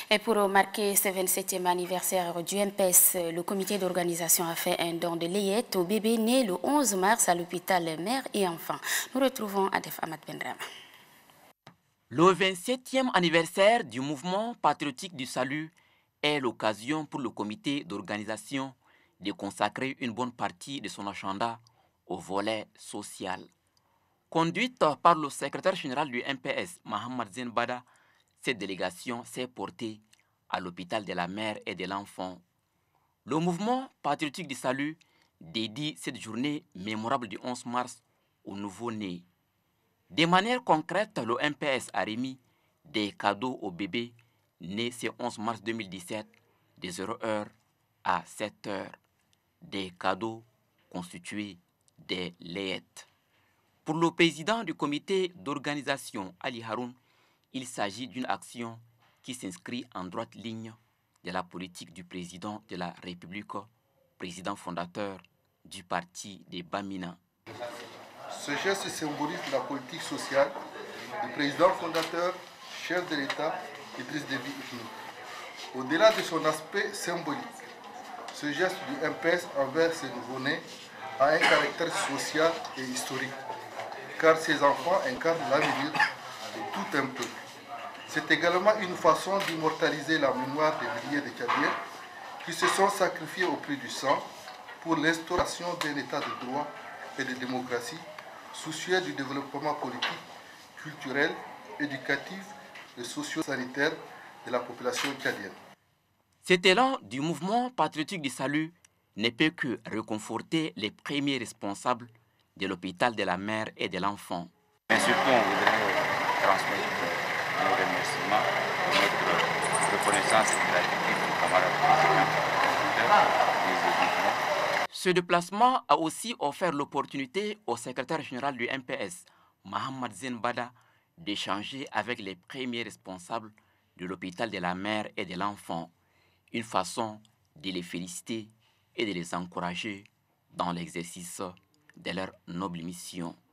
Et pour marquer ce 27e anniversaire du MPS, le comité d'organisation a fait un don de layette au bébé né le 11 mars à l'hôpital Mère et Enfants. Nous retrouvons Adef Ahmad Bendrama. Le 27e anniversaire du mouvement patriotique du salut est l'occasion pour le comité d'organisation de consacrer une bonne partie de son agenda au volet social. Conduite par le secrétaire général du MPS, Mohamed Zenbada, cette délégation s'est portée à l'hôpital de la mère et de l'enfant. Le mouvement patriotique du salut dédie cette journée mémorable du 11 mars aux nouveau-nés. De manière concrète, le MPS a remis des cadeaux aux bébés nés ce 11 mars 2017 de 0h à 7h. Des cadeaux constitués des layettes. Pour le président du comité d'organisation, Ali Haroun, il s'agit d'une action qui s'inscrit en droite ligne de la politique du président de la République, président fondateur du parti des Bamina. Ce geste symbolise la politique sociale du président fondateur, chef de l'État, Idriss Déby Itno. Au-delà de son aspect symbolique, ce geste du MPS envers ces nouveau-nés a un caractère social et historique, car ces enfants incarnent l'avenir de tout un peuple. C'est également une façon d'immortaliser la mémoire des milliers de Tchadiens qui se sont sacrifiés au prix du sang pour l'instauration d'un état de droit et de démocratie, soucieux du développement politique, culturel, éducatif et socio-sanitaire de la population tchadienne. Cet élan du mouvement patriotique du salut ne peut que réconforter les premiers responsables de l'hôpital de la mère et de l'enfant. Mais surtout, on voudrait transmettre nos remerciements, notre reconnaissance et gratitude aux camarades présidents. Ce déplacement a aussi offert l'opportunité au secrétaire général du MPS, Mohamed Zenbada, d'échanger avec les premiers responsables de l'hôpital de la mère et de l'enfant, une façon de les féliciter et de les encourager dans l'exercice de leur noble mission.